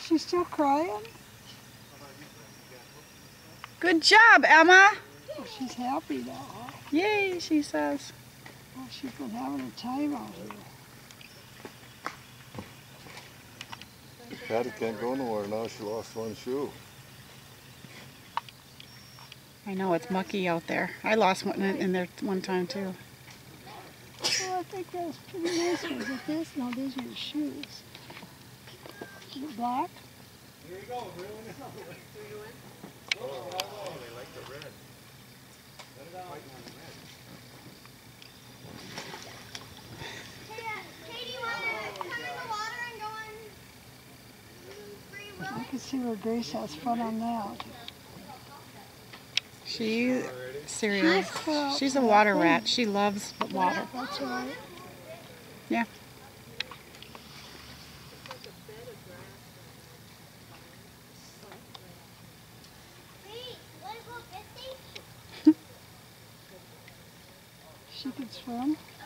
She's still crying? Good job, Emma. Well, she's happy now. Yay, she says. Well, she's been having a time out here. Patty can't go nowhere now. She lost one shoe. I know, it's mucky out there. I lost one in there one time, too. Well, I think that's pretty nice. Was it this? No, these are your shoes. Is it black? Here you go. Oh, they like the red. Let it out. Katie, you want to come in the water and go on free will? I can see where Grace has fun on that. She's a water rat. She loves water. That's right. Yeah. She can swim.